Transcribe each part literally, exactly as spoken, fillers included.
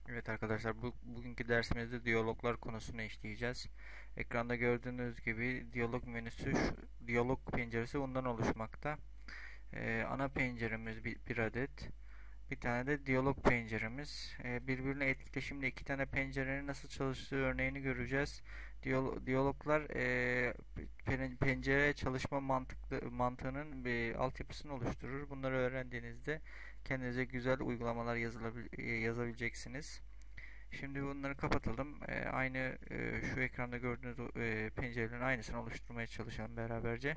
Evet arkadaşlar, bu, bugünkü dersimizde diyaloglar konusunu işleyeceğiz. Ekranda gördüğünüz gibi diyalog menüsü, şu- diyalog penceresi bundan oluşmakta. Ee, ana penceremiz bir, bir adet. Bir tane de diyalog penceremiz. Ee, birbirine etkileşimli iki tane pencerenin nasıl çalıştığı örneğini göreceğiz. Diyalo- diyaloglar e, pen- pencere çalışma mantıklı, mantığının bir altyapısını oluşturur. Bunları öğrendiğinizde kendinize güzel uygulamalar yazılabil- e, yazabileceksiniz. Şimdi bunları kapatalım. Ee, aynı e, şu ekranda gördüğünüz e, pencerelerin aynısını oluşturmaya çalışalım beraberce.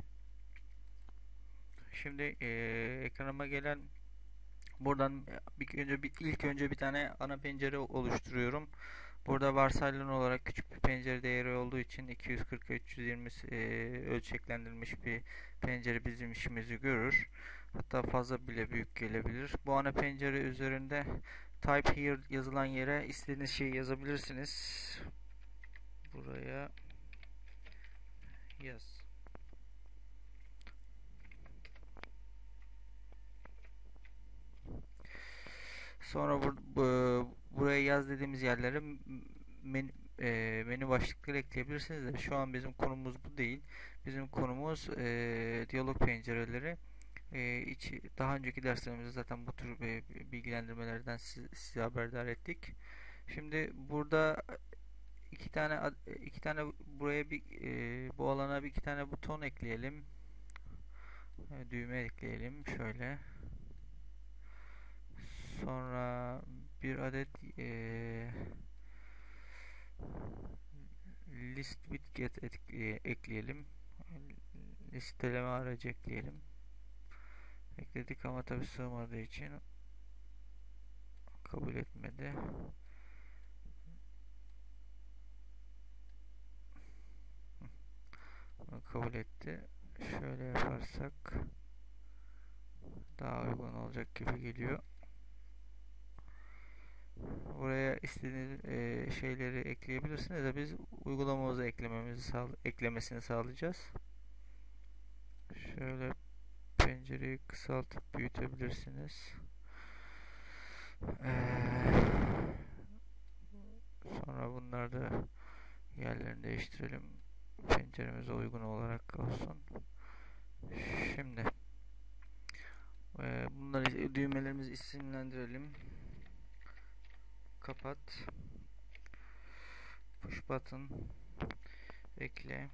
Şimdi e, ekranıma gelen buradan bir önce bir ilk önce bir tane ana pencere oluşturuyorum. Burada varsayılan olarak küçük bir pencere değeri olduğu için iki yüz kırk üç yüz yirmi e, ölçeklendirilmiş bir pencere bizim işimizi görür. Hatta fazla bile büyük gelebilir. Bu ana pencere üzerinde Type Here yazılan yere istediğiniz şeyi yazabilirsiniz. Buraya yaz. Sonra bur bu, buraya yaz dediğimiz yerlere men e, menü başlıkları ekleyebilirsiniz de şu an bizim konumuz bu değil. Bizim konumuz e, diyalog pencereleri. E, içi, daha önceki derslerimizde zaten bu tür e, bilgilendirmelerden siz, sizi haberdar ettik. Şimdi burada iki tane iki tane buraya bir e, bu alana bir iki tane buton ekleyelim. E, düğme ekleyelim şöyle. Sonra bir adet e, list widget ekleyelim. Listeleme aracı ekleyelim. Ekledik ama tabi sığmadığı için kabul etmedi. Bunu kabul etti. Şöyle yaparsak daha uygun olacak gibi geliyor. Buraya istediğiniz e, şeyleri ekleyebilirsiniz de biz uygulamamızı eklememizi sağ eklemesini sağlayacağız. Şöyle pencereyi kısaltıp büyütebilirsiniz. Ee, Sonra bunları da yerlerini değiştirelim. Penceremize uygun olarak olsun. Şimdi e, bunları düğmelerimizi isimlendirelim. Kapat. Push button. Ekle.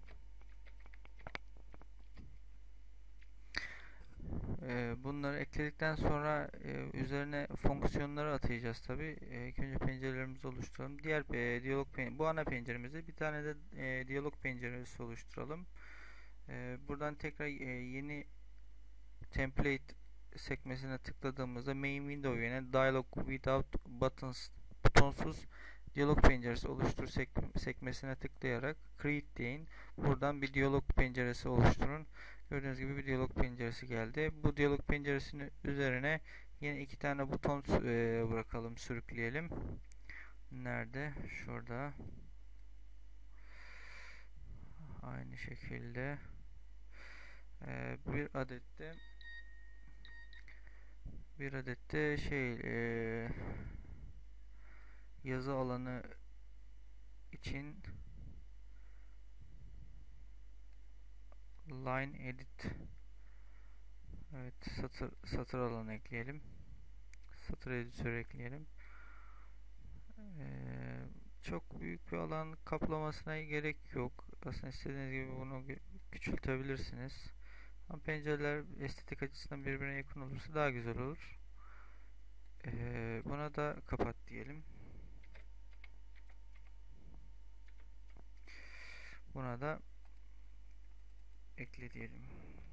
E, bunları ekledikten sonra e, üzerine fonksiyonları atayacağız tabi. E, ilk önce pencerelerimizi oluşturalım. Diğer e, diyalog pen bu ana penceremizde bir tane de e, diyalog penceresi oluşturalım. E, buradan tekrar e, yeni template sekmesine tıkladığımızda main window yerine dialog without buttons butonsuz diyalog penceresi oluştur sek sekmesine tıklayarak create deyin. Buradan bir diyalog penceresi oluşturun. Gördüğünüz gibi bir diyalog penceresi geldi. Bu diyalog penceresinin üzerine yine iki tane buton e, bırakalım, sürükleyelim. Nerede? Şurada. Aynı şekilde e, bir adette bir adette şey e, yazı alanı için line edit, evet, satır satır alanı ekleyelim. Satır editörü ekleyelim. Ee, Çok büyük bir alan kaplamasına gerek yok. Aslında istediğiniz gibi bunu küçültebilirsiniz. Ama pencereler estetik açısından birbirine yakın olursa daha güzel olur. Ee, buna da kapat diyelim. Buna da ekle diyelim.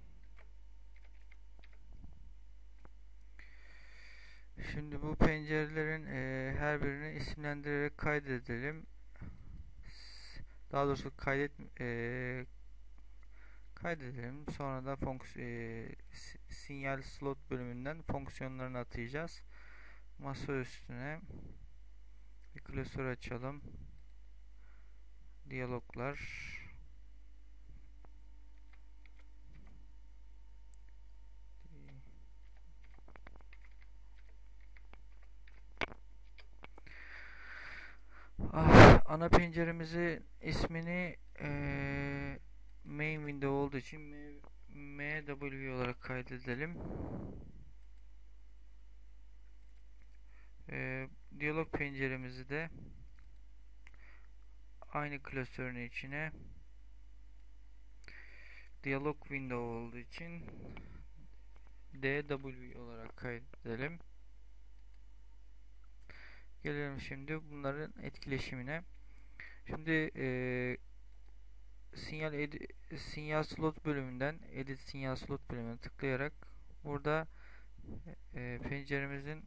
Şimdi bu pencerelerin e, her birini isimlendirerek kaydedelim. Daha doğrusu kaydet e, kaydedelim. Sonra da fonks e, sinyal slot bölümünden fonksiyonlarını atayacağız. Masa üstüne bir klasör açalım. Diyaloglar. ana penceremizin ismini eee, main window olduğu için M- MW olarak kaydedelim. Eee, diyalog penceremizi de aynı klasörün içine diyalog window olduğu için D W olarak kaydedelim. Gelelim şimdi bunların etkileşimine. Şimdi eee sinyal edi- sinyal slot bölümünden edit sinyal slot bölümüne tıklayarak burada e, penceremizin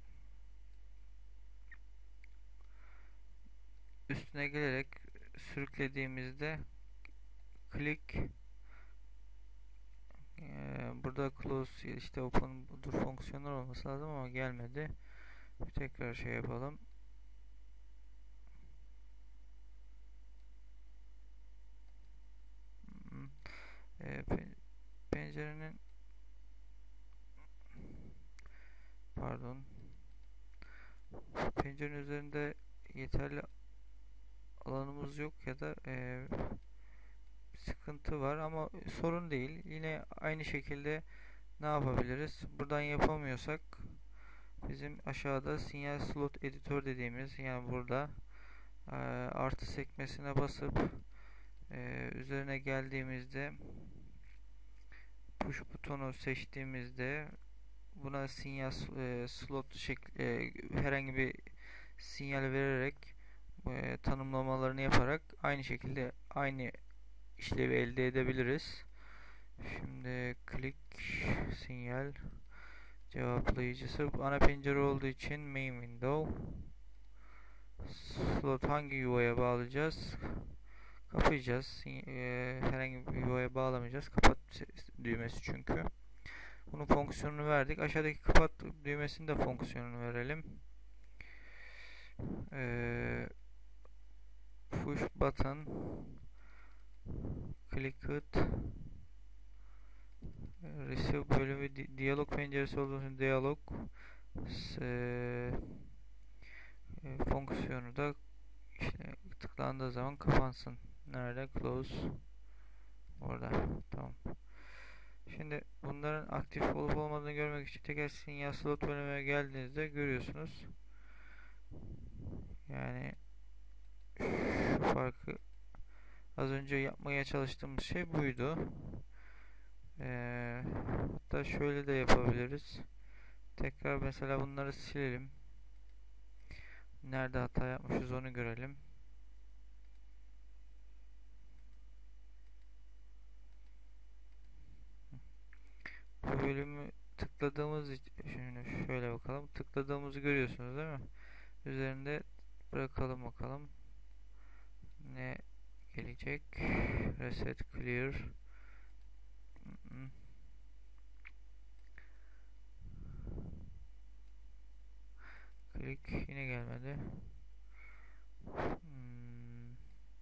üstüne gelerek sürüklediğimizde click e, burada close işte open budur fonksiyonlar olması lazım ama gelmedi. Bir tekrar şey yapalım. E, pen- pencerenin pardon pencerenin üzerinde yeterli alanımız yok ya da e, sıkıntı var ama sorun değil. Yine aynı şekilde ne yapabiliriz? Buradan yapamıyorsak bizim aşağıda sinyal slot editör dediğimiz yani burada e, artı sekmesine basıp e, üzerine geldiğimizde push butonu seçtiğimizde buna sinyal e, slot şekli e, herhangi bir sinyal vererek e, tanımlamalarını yaparak aynı şekilde aynı işlevi elde edebiliriz. Şimdi click sinyal cevaplayıcısı ana pencere olduğu için main window slot hangi yuvaya bağlayacağız? Kapayacağız. E, herhangi bir yuvaya bağlamayacağız. Kapat düğmesi çünkü. Bunun fonksiyonunu verdik. Aşağıdaki kapat düğmesinin de fonksiyonunu verelim. E, push button click it receive bölümü di diyalog penceresi olduğu için diyalog e, e, fonksiyonu da işte tıklandığı zaman kapansın. Nerede? Close. Orada. Tamam. Şimdi bunların aktif olup olmadığını görmek için tekrar sinyal slot bölümüne geldiğinizde görüyorsunuz. Yani şu farkı az önce yapmaya çalıştığımız şey buydu. Ee, hatta şöyle de yapabiliriz. Tekrar mesela bunları silelim. Nerede hata yapmışız onu görelim. Bu bölümü tıkladığımız için şimdi şöyle bakalım. Tıkladığımızı görüyorsunuz değil mi? Üzerinde bırakalım bakalım. Ne gelecek? Reset clear. Click yine gelmedi. Hmm.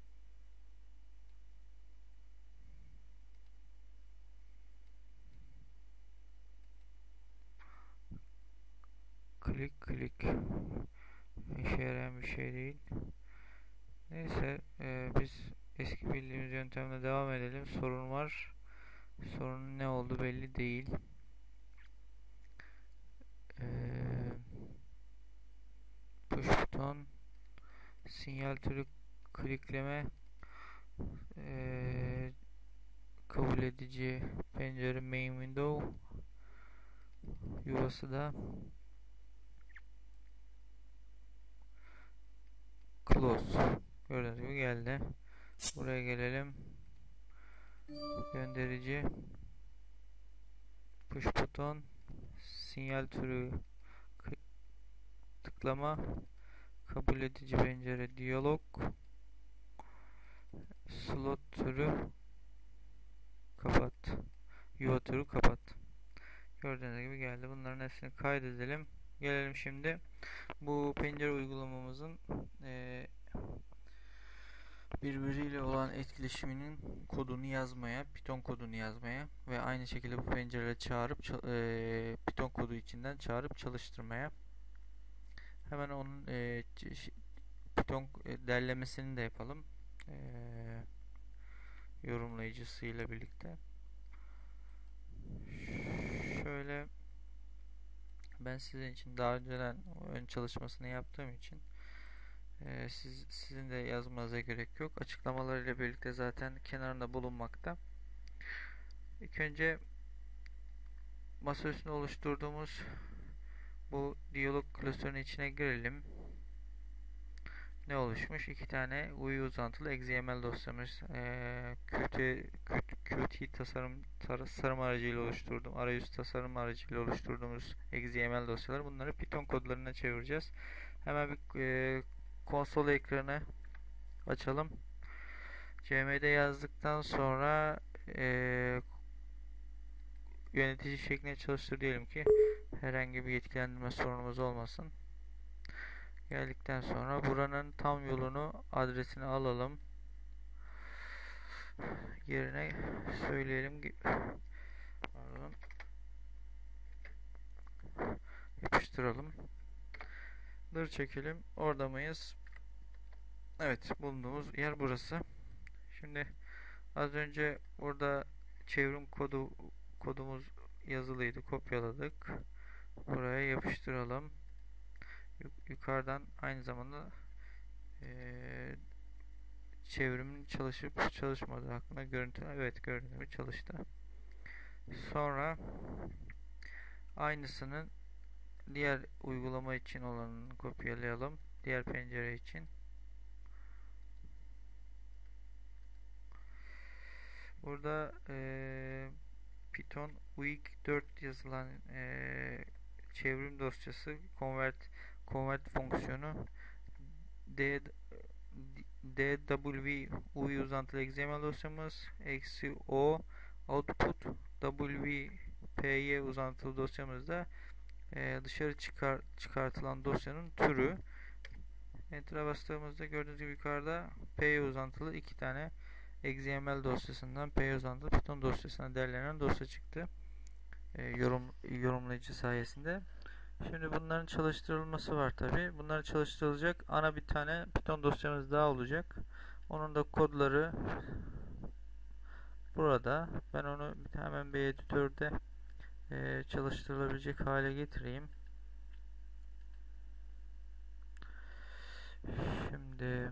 Click click. İşe yarayan bir şey değil. Neyse e, biz eski bildiğimiz yöntemle devam edelim. Sorun var. Sorunun ne oldu belli değil. Ee, push buton sinyal türü klikleme ee, kabul edici pencere main window yuvası da close. Gördüğünüz gibi geldi. Buraya gelelim. Gönderici push buton sinyal türü tıklama kabul edici pencere diyalog slot türü kapat yuva türü kapat. Gördüğünüz gibi geldi. Bunların hepsini kaydedelim. Gelelim şimdi bu pencere uygulamamızın e, birbiriyle olan etkileşiminin kodunu yazmaya, Python kodunu yazmaya ve aynı şekilde bu pencereleri çağırıp e, Python kodu içinden çağırıp çalıştırmaya. Hemen onun e, Python e, derlemesini de yapalım. E, yorumlayıcısıyla birlikte. Şöyle, ben sizin için daha önceden ön çalışmasını yaptığım için e, siz, sizin de yazmanıza gerek yok. Açıklamalarıyla birlikte zaten kenarında bulunmakta. İlk önce masaüstünde oluşturduğumuz bu diyalog klasörünün içine girelim. Ne oluşmuş? İki tane U I uzantılı X M L dosyamız. Ee, Qt, Qt tasarım tasarım aracıyla oluşturduğum, arayüz tasarım aracıyla oluşturduğumuz X M L dosyalar. Bunları Python kodlarına çevireceğiz. Hemen bir e, konsol ekranı açalım. C M D yazdıktan sonra e, yönetici şeklinde çalıştır diyelim ki herhangi bir yetkilendirme sorunumuz olmasın. Geldikten sonra buranın tam yolunu, adresini alalım. Yerine söyleyelim. Pardon. Yapıştıralım. Dır çekelim. Orada mıyız? Evet, bulunduğumuz yer burası. Şimdi az önce burada çevrim kodu kodumuz yazılıydı. Kopyaladık. Buraya yapıştıralım. Yukarıdan aynı zamanda ee, çevrimin çalışıp çalışmadığı hakkında görüntü, evet, görünümü çalıştı. Sonra aynısının diğer uygulama için olanını kopyalayalım. Diğer pencere için. Burada e, Python U I dört yazılan e, çevrim dosyası convert convert fonksiyonu D dw U I uzantılı X M L dosyamız eksi o output w py uzantılı dosyamızda e, dışarı çıkar, çıkartılan dosyanın türü. Enter'a bastığımızda gördüğünüz gibi yukarıda py uzantılı iki tane X M L dosyasından py uzantılı Python dosyasına derlenen dosya çıktı. E, yorum yorumlayıcı sayesinde. Şimdi bunların çalıştırılması var tabi. Bunlar çalıştırılacak. Ana bir tane Python dosyamız daha olacak. Onun da kodları burada. Ben onu hemen bir editörde e, çalıştırılabilecek hale getireyim. Şimdi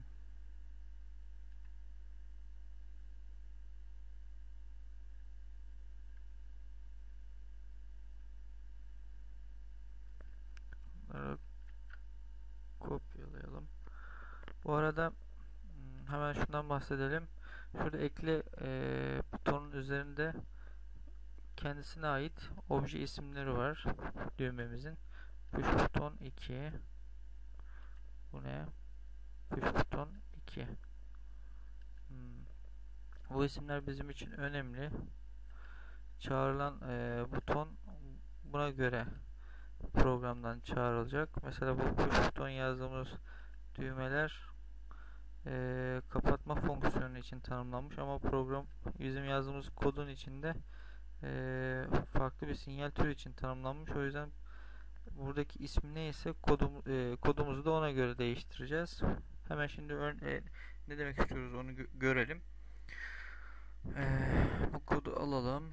bunları kopyalayalım. Bu arada hemen şundan bahsedelim. Şurada ekle e, butonun üzerinde kendisine ait obje isimleri var düğmemizin. Push buton iki. Bu ne? Push buton iki. Hmm. Bu isimler bizim için önemli. Çağrılan e, buton buna göre programdan çağrılacak. Mesela bu push buton yazdığımız düğmeler e, kapatma fonksiyonu için tanımlanmış ama program bizim yazdığımız kodun içinde e, farklı bir sinyal türü için tanımlanmış. O yüzden buradaki ismi neyse kodum, e, kodumuzu da ona göre değiştireceğiz. Hemen şimdi e, ne demek istiyoruz onu gö görelim. E, bu kodu alalım.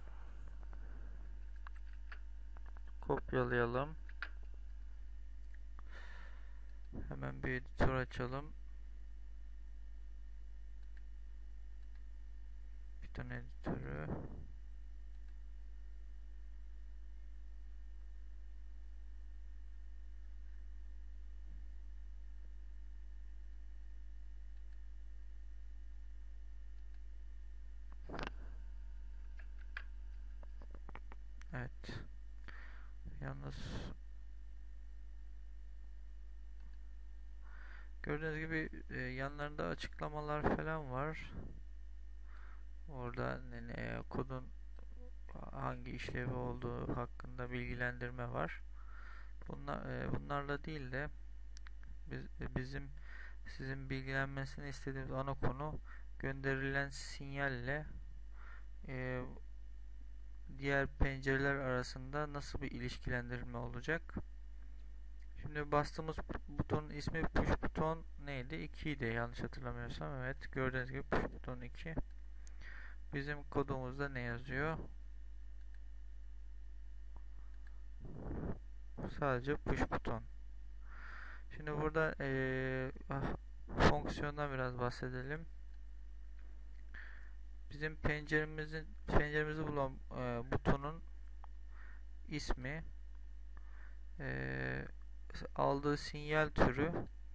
Kopyalayalım. Hemen bir editör açalım. Python editörü. Evet. Yalnız gördüğünüz gibi e, yanlarında açıklamalar falan var. Orada e, kodun hangi işlevi olduğu hakkında bilgilendirme var. Bunlar, e, bunlarla değil de biz, bizim sizin bilgilenmesini istediğimiz ana konu gönderilen sinyalle e, diğer pencereler arasında nasıl bir ilişkilendirme olacak? Şimdi bastığımız butonun ismi push buton neydi? iki idi yanlış hatırlamıyorsam. Evet, gördüğünüz gibi push buton iki. Bizim kodumuzda ne yazıyor? Sadece push buton. Şimdi burada ee, ah, fonksiyondan biraz bahsedelim. Bizim penceremizin penceremizi bulan e, butonun ismi, e, aldığı sinyal türü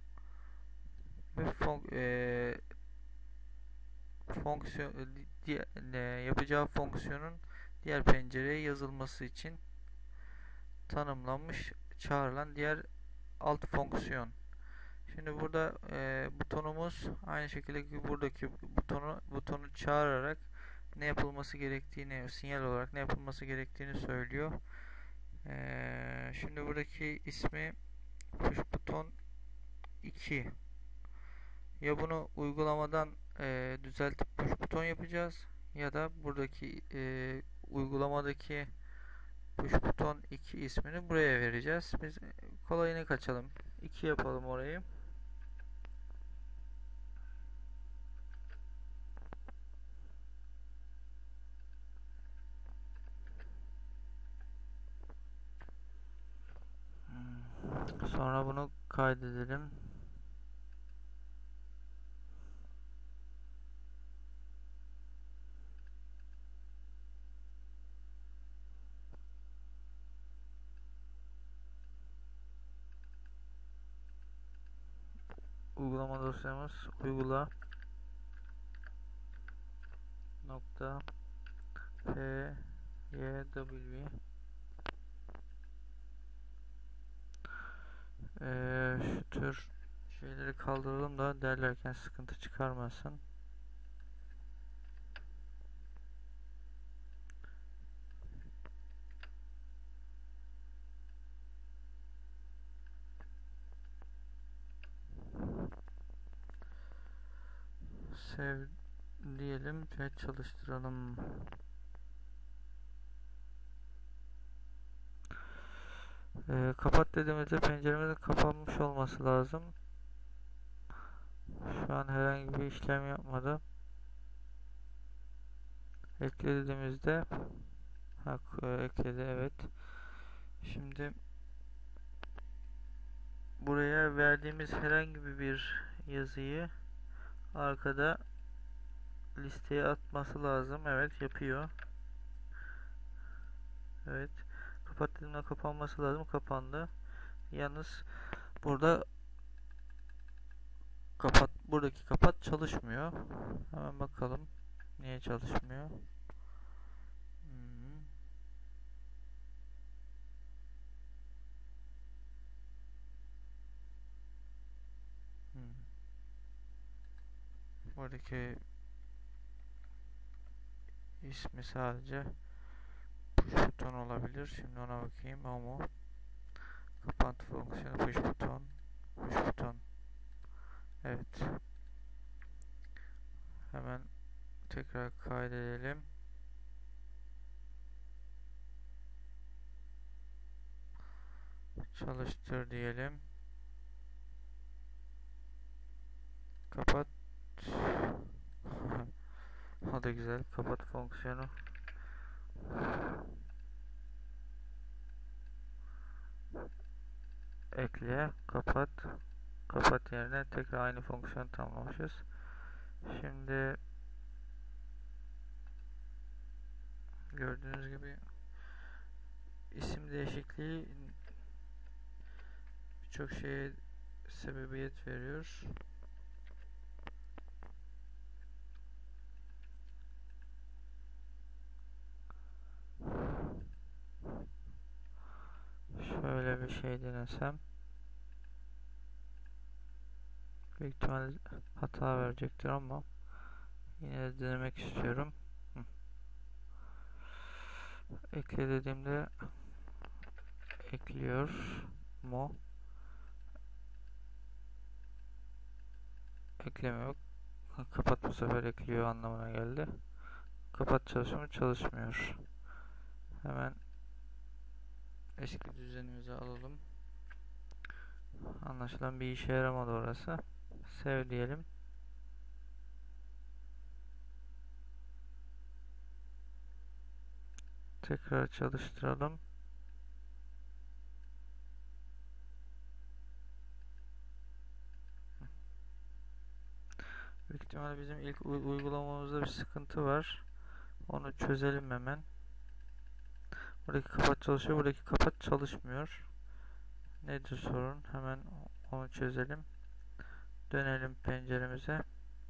ve fon, e, fonksiyon di, e, yapacağı fonksiyonun diğer pencereye yazılması için tanımlanmış, çağrılan diğer alt fonksiyon. Şimdi burada e, butonumuz aynı şekilde buradaki butonu butonu çağırarak ne yapılması gerektiğini, sinyal olarak ne yapılması gerektiğini söylüyor. E, şimdi buradaki ismi push buton iki. Ya bunu uygulamadan e, düzeltip push buton yapacağız ya da buradaki e, uygulamadaki push buton iki ismini buraya vereceğiz. Biz kolayını kaçalım. iki yapalım orayı. Sonra bunu kaydedelim. Uygulama dosyamız uygula nokta p y w. Ee, şu tür şeyleri kaldıralım da derlerken sıkıntı çıkarmasın. Sev diyelim ve çalıştıralım. Ee, kapat dediğimizde penceremizin kapanmış olması lazım. Şu an herhangi bir işlem yapmadı. Ekle dediğimizde ha, ekledi, evet. Şimdi buraya verdiğimiz herhangi bir yazıyı arkada listeye atması lazım. Evet, yapıyor. Evet. Kapat dediğimde kapanması lazım. Kapandı. Yalnız burada kapat buradaki kapat çalışmıyor. Hemen bakalım. Niye çalışmıyor? Hmm. Hmm. Buradaki ismi sadece push buton olabilir. Şimdi ona bakayım. O mu? Kapat fonksiyonu push buton. Push buton. Evet. Hemen tekrar kaydedelim. Çalıştır diyelim. Kapat. O da güzel. Kapat fonksiyonu. Ekle. Kapat. Kapat yerine tekrar aynı fonksiyonu tamamlamışız. Şimdi gördüğünüz gibi isim değişikliği birçok şeye sebebiyet veriyor. Şöyle bir şey denesem büyük ihtimalle hata verecektir ama yine de denemek istiyorum. Hı. Ekle dediğimde ekliyor mu? Ekleme yok. Kapat bu sefer ekliyor anlamına geldi. Kapat çalışımı çalışmıyor. Hemen eski düzenimize alalım. Anlaşılan bir işe yaramadı orası. Sev diyelim. Tekrar çalıştıralım. Büyük ihtimalle bizim ilk uygulamamızda bir sıkıntı var. Onu çözelim hemen. Buradaki kapat çalışıyor, buradaki kapat çalışmıyor. Nedir sorun? Hemen onu çözelim. Dönelim penceremize.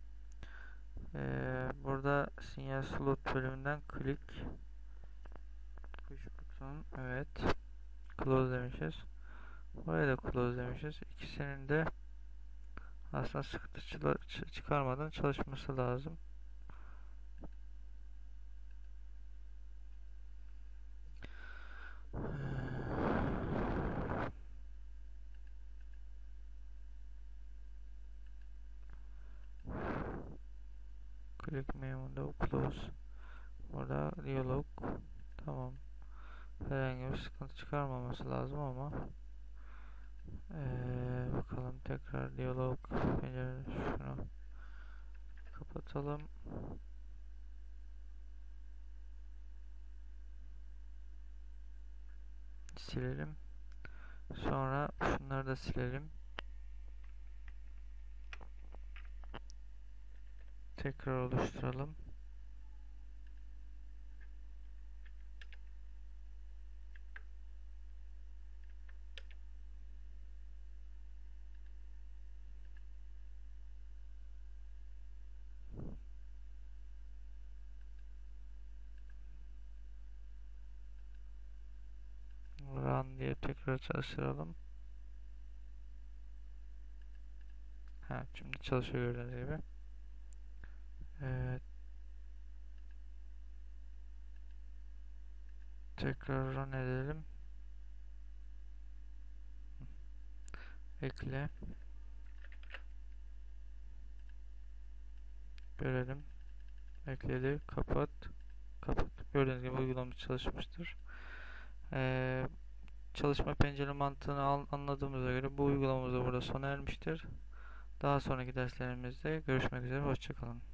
Ee, burada sinyal slot bölümünden click push buton, evet, close demişiz. Buraya da close demişiz. İkisinin de aslında sıkıntı çıkarmadan çalışması lazım. Click main window close. Burada diyalog. Tamam. Herhangi bir sıkıntı çıkarmaması lazım ama ee, bakalım tekrar diyalog pencere, şunu kapatalım. Silelim. Sonra şunları da silelim. Tekrar oluşturalım. Run diye tekrar çalıştıralım. Ha, şimdi çalışıyor gördüğünüz gibi. Evet. Tekrar run edelim. Ekle. Görelim. Ekledi. Kapat. Kapat. Gördüğünüz gibi uygulamamız çalışmıştır. Ee, çalışma pencere mantığını anladığımıza göre bu uygulamamız da burada sona ermiştir. Daha sonraki derslerimizde görüşmek üzere. Hoşçakalın.